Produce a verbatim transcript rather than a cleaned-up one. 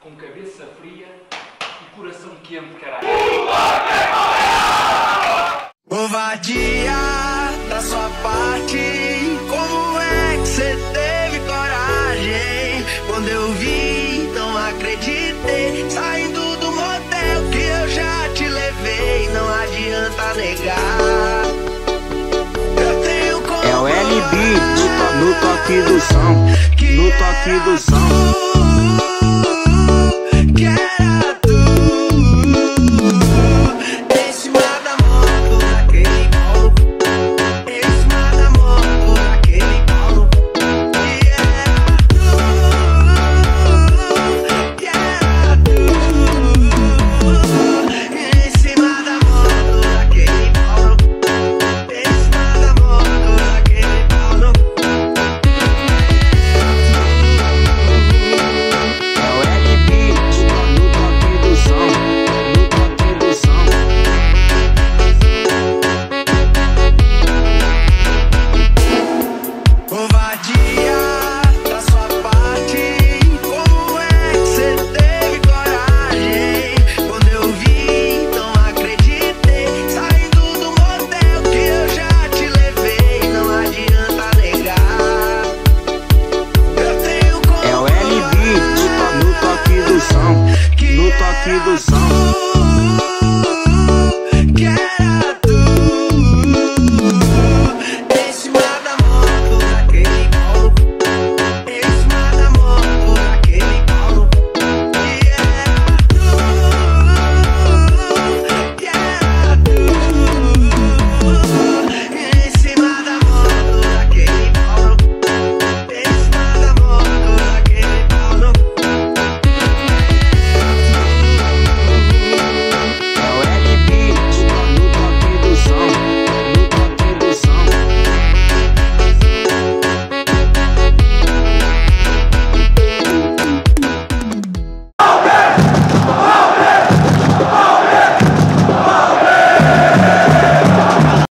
com cabeça fria e coração quente, caralho. Covardia da sua parte, como é que você teve coragem? Quando eu vi, não acreditei, saindo do motel que eu já te levei, não adianta negar. Eu tenho como é o L B no, to no toque do som, no toque do som.